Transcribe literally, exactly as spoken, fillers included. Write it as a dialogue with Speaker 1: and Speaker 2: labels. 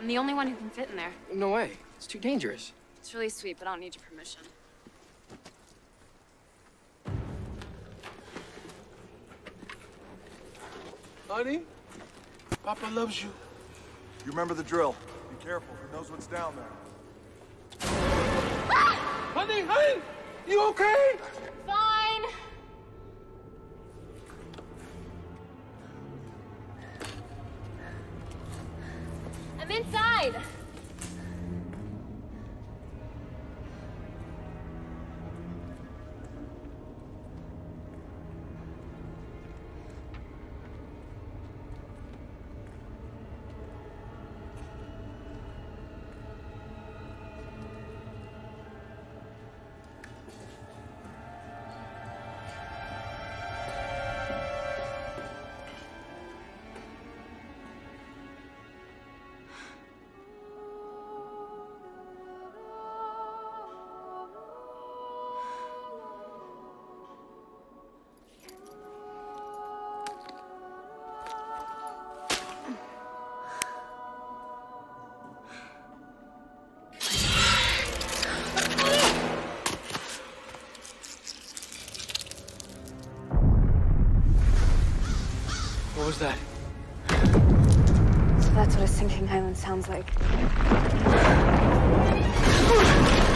Speaker 1: I'm the only one who can fit in there.
Speaker 2: No way. It's too dangerous.
Speaker 1: It's really sweet, but I don't need your permission.
Speaker 3: Honey, Papa loves you.
Speaker 4: You remember the drill. Be careful. Who knows what's down there?
Speaker 3: Honey, honey, you okay?
Speaker 1: Fine. I'm inside.
Speaker 2: What was that?
Speaker 1: So that's what a sinking island sounds like.